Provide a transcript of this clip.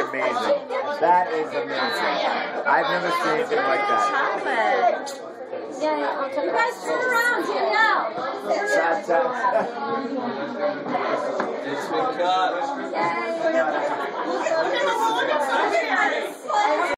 amazing. That is amazing. I've never seen anything like that. Yeah, you guys turn around, get out. It's been cut. Yay.